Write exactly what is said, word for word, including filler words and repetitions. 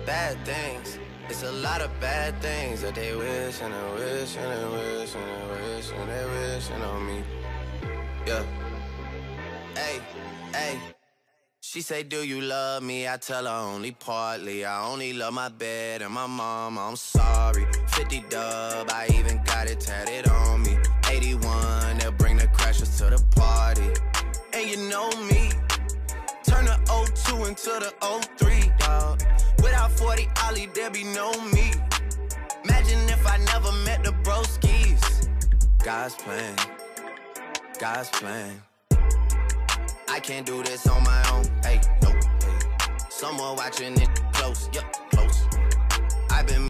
bad things. It's a lot of bad things that they wish and they wish and they wish and they wish and they wishing on me. Yeah. Hey, hey. She say, do you love me? I tell her only partly. I only love my bed and my mom, I'm sorry. fifty dub, I even got it tatted on me. eighty-one, they'll bring the crashers to the party. And you know me, turn the oh two into the oh three, dawg. Without forty Ollie, there be no me. Imagine if I never met the broskies. God's plan, God's plan. I can't do this on my own, hey, no, hey. Someone watching it close, yup.